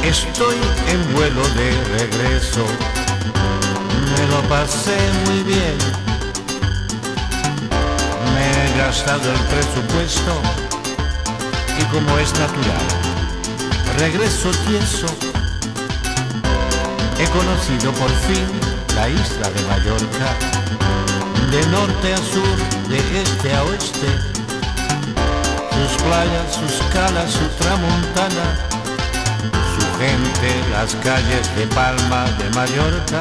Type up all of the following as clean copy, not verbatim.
Estoy en vuelo de regreso, me lo pasé muy bien. Me he gastado el presupuesto y como es natural, regreso tieso. He conocido por fin la isla de Mallorca, de norte a sur, de este a oeste. Sus playas, sus calas, su tramontana, su gente, las calles de Palma de Mallorca.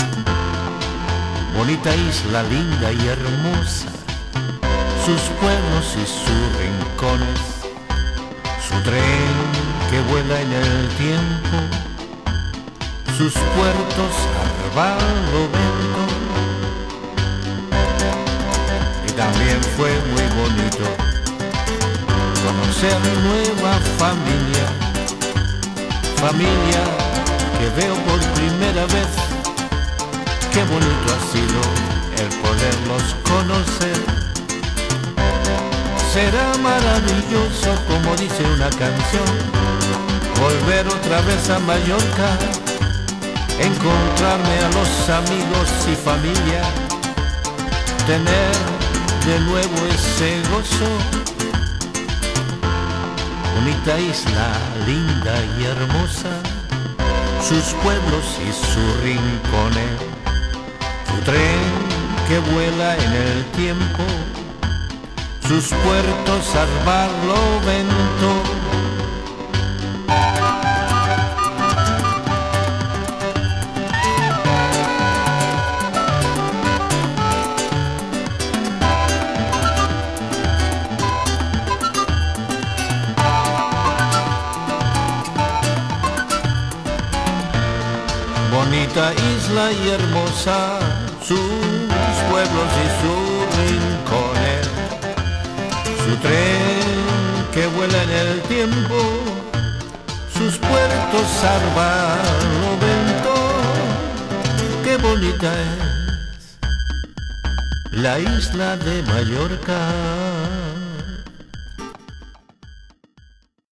Bonita isla, linda y hermosa, sus pueblos y sus rincones, su tren que vuela en el tiempo, sus puertos al barlovento. Y también fue muy bonito conocer nueva familia, familia que veo por primera vez. Qué bonito ha sido el poderlos conocer. Será maravilloso, como dice una canción, volver otra vez a Mallorca, encontrarme a los amigos y familia, tener de nuevo ese gozo. Bonita isla, linda y hermosa, sus pueblos y sus rincones, su tren que vuela en el tiempo, sus puertos al barlovento. Bonita isla y hermosa, sus pueblos y sus rincones, su tren que vuela en el tiempo, sus puertos al barlovento. Qué bonita es la isla de Mallorca.